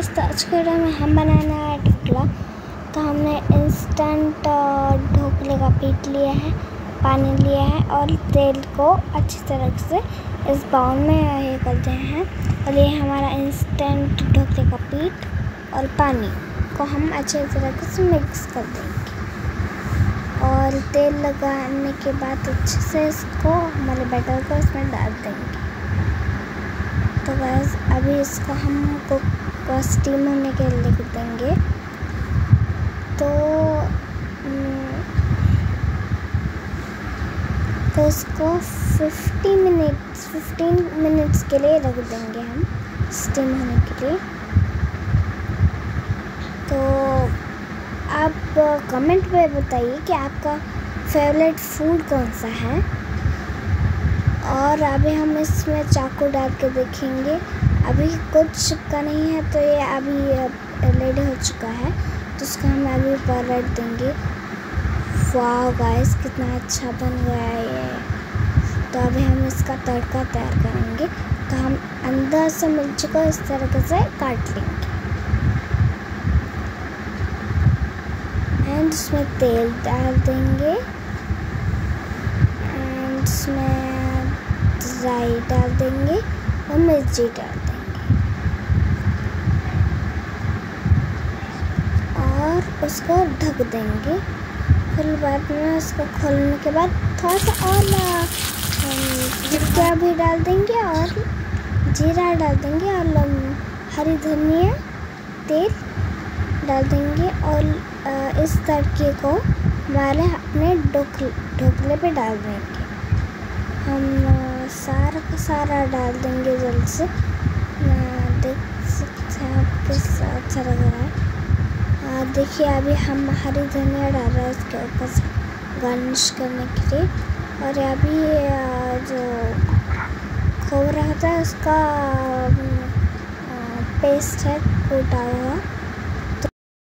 Guys, तो आज के वीडियो में हम बनाना है ढोकला। तो हमने इंस्टेंट ढोकले का पीठ लिया है, पानी लिया है और तेल को अच्छी तरह से इस बाउल में ये करते हैं। और ये हमारा इंस्टेंट ढोकले का पीठ और पानी को हम अच्छी तरह से मिक्स कर देंगे। और तेल लगाने के बाद अच्छे से इसको हमारे बैटर को इसमें डाल देंगे। तो गाइस, अभी इसको हम स्टीम होने के लिए लिख देंगे। तो इसको 15 मिनट्स के लिए रख देंगे हम स्टीम होने के लिए। तो आप कमेंट में बताइए कि आपका फेवरेट फूड कौन सा है। और अभी हम इसमें चाकू डाल के देखेंगे। अभी कुछ चिपका नहीं है, तो ये अभी रेडी हो चुका है। तो इसको हम अभी पलट देंगे। वाह गाइस, कितना अच्छा बन गया है ये। तो अभी हम इसका तड़का तैयार करेंगे। तो हम अंदर से मिर्ची को इस तरीके से काट लेंगे एंड इसमें तेल डाल देंगे एंड इसमें राई डाल देंगे और मिर्ची डाल देंगे और उसको ढक देंगे। फिर बाद में उसको खोलने के बाद थोड़ा सा और जीरा भी डाल देंगे और जीरा डाल देंगे और हरी धनिया तेल डाल देंगे और इस तड़के को हमारे अपने ढोकले पे डाल देंगे। हम सारा का सारा डाल देंगे जल्द से। देख सकते हैं आपके साथ अच्छा लग रहा है। देखिए, अभी हम हरी धनिया डाल रहे हैं इसके ऊपर से गार्निश करने के लिए। और अभी जो खोबरा होता है उसका पेस्ट है कूटा हुआ,